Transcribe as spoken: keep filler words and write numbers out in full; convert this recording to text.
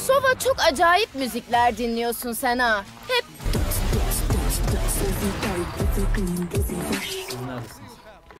Sova çok acayip müzikler dinliyorsun sen ha. Hep Neredesiniz?